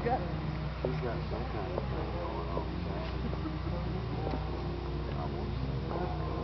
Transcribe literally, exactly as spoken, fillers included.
got She's got some kind of thing going on. I won't say that.